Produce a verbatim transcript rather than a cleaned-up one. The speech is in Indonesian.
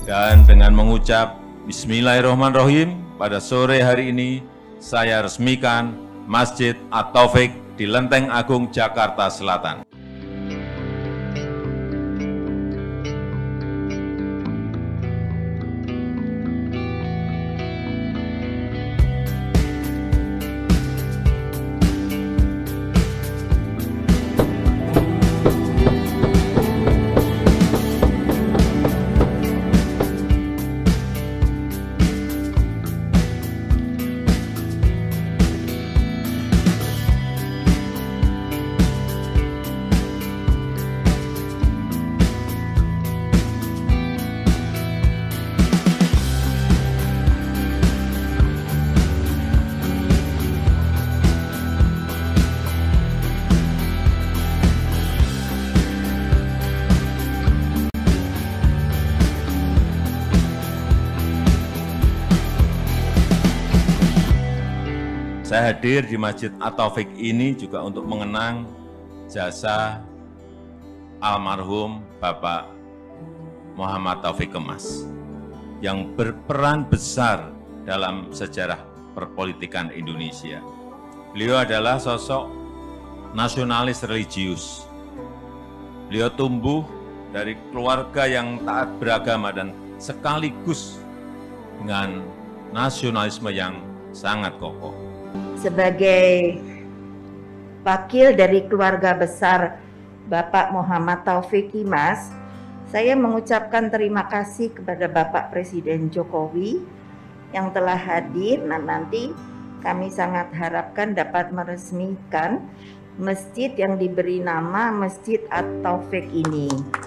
Dan dengan mengucap Bismillahirrahmanirrahim, pada sore hari ini saya resmikan Masjid At-Taufik di Lenteng Agung, Jakarta Selatan. Saya hadir di Masjid At-Taufik ini juga untuk mengenang jasa almarhum Bapak Muhammad Taufik Kemas yang berperan besar dalam sejarah perpolitikan Indonesia. Beliau adalah sosok nasionalis religius. Beliau tumbuh dari keluarga yang taat beragama dan sekaligus dengan nasionalisme yang sangat kokoh. Sebagai wakil dari keluarga besar Bapak Muhammad Taufik Kemas, saya mengucapkan terima kasih kepada Bapak Presiden Jokowi yang telah hadir, dan nanti kami sangat harapkan dapat meresmikan masjid yang diberi nama Masjid At-Taufik ini.